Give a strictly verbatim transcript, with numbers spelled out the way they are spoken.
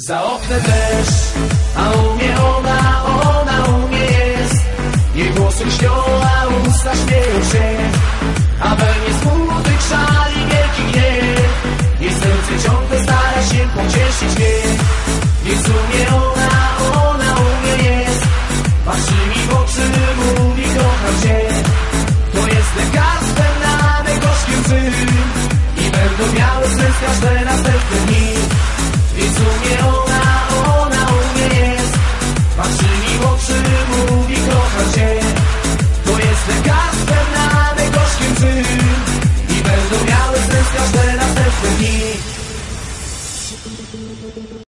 Za oknem deszcz, a u mnie ona, ona u mnie jest. Jej włosy śnią, a usta śmieją się, a we mnie smutek szali wielki gniew. Jej serce ciągle stara się pocieszyć mnie. Jest u mnie ona, ona u mnie jest. Patrzy mi w oczy, mówi kocham cię. To jest lekarstwem na me gorzkie łzy i będą miały sens każde następne dni. Jest u mnie ona, ona u mnie jest. Patrzy mi w oczy, mówi kocham cię. To jest lekarstwem na me gorzkie łzy i będą miały sens każde następne dni.